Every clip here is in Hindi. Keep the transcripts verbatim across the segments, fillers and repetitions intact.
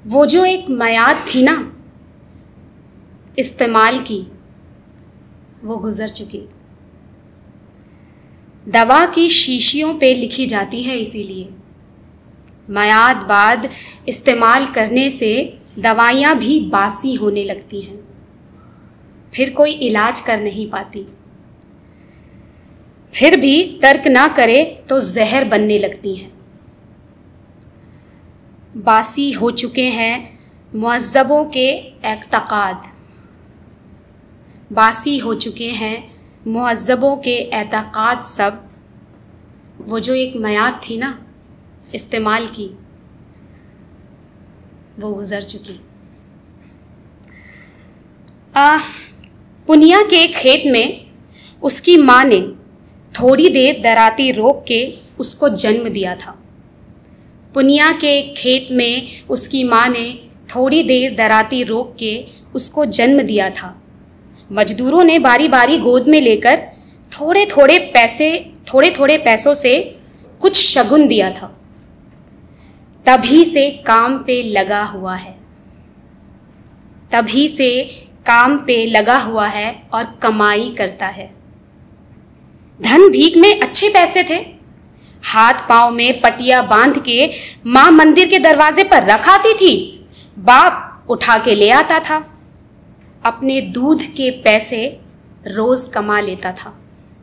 वो जो एक मयाद थी ना इस्तेमाल की, वो गुजर चुकी। दवा की शीशियों पे लिखी जाती है इसीलिए, मयाद बाद इस्तेमाल करने से दवाइयाँ भी बासी होने लगती हैं, फिर कोई इलाज कर नहीं पाती, फिर भी तर्क ना करे तो जहर बनने लगती हैं। बासी हो चुके हैं मुअज़्ज़बों के एतक़ाद, बासी हो चुके हैं मुअज़्ज़बों के एतक़ाद सब। वो जो एक मयाद थी ना इस्तेमाल की, वो गुज़र चुकी। आ पुनिया के खेत में उसकी माँ ने थोड़ी देर दराती रोक के उसको जन्म दिया था। पुनिया के खेत में उसकी माँ ने थोड़ी देर दराती रोक के उसको जन्म दिया था। मजदूरों ने बारी बारी गोद में लेकर थोड़े थोड़े पैसे थोड़े थोड़े पैसों से कुछ शगुन दिया था। तभी से काम पे लगा हुआ है, तभी से काम पे लगा हुआ है और कमाई करता है। धन भीख में अच्छे पैसे थे, हाथ पांव में पटिया बांध के माँ मंदिर के दरवाजे पर रख आती थी, बाप उठा के ले आता था। अपने दूध के पैसे रोज कमा लेता था।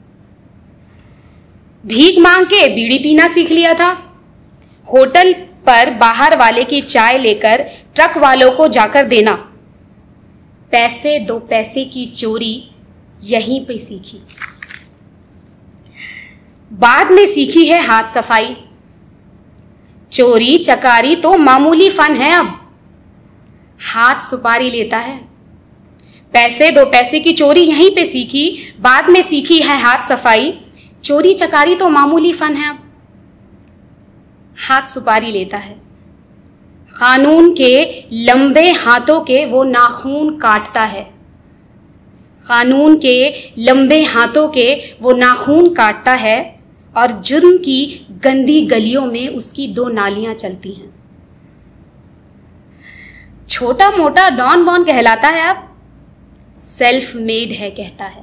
भीख मांग के बीड़ी पीना सीख लिया था। होटल पर बाहर वाले की चाय लेकर ट्रक वालों को जाकर देना। पैसे दो पैसे की चोरी यहीं पे सीखी। बाद में सीखी है हाथ सफाई। चोरी चकारी तो मामूली फन है अब, हाथ सुपारी लेता है। पैसे दो पैसे की चोरी यहीं पे सीखी, बाद में सीखी है हाथ सफाई। चोरी चकारी तो मामूली फन है अब, हाथ सुपारी लेता है। कानून के लंबे हाथों के वो नाखून काटता है, कानून के लंबे हाथों के वो नाखून काटता है और जुर्म की गंदी गलियों में उसकी दो नालियां चलती हैं। छोटा मोटा डॉन बॉन कहलाता है अब, सेल्फ मेड है कहता है।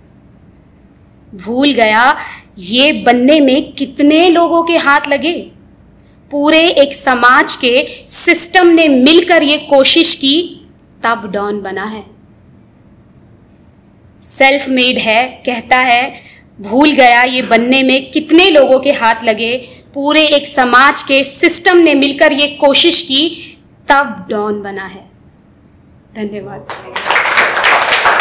भूल गया ये बनने में कितने लोगों के हाथ लगे। पूरे एक समाज के सिस्टम ने मिलकर ये कोशिश की, तब डॉन बना है। सेल्फ मेड है कहता है, भूल गया ये बनने में कितने लोगों के हाथ लगे। पूरे एक समाज के सिस्टम ने मिलकर ये कोशिश की, तब डॉन बना है। धन्यवाद।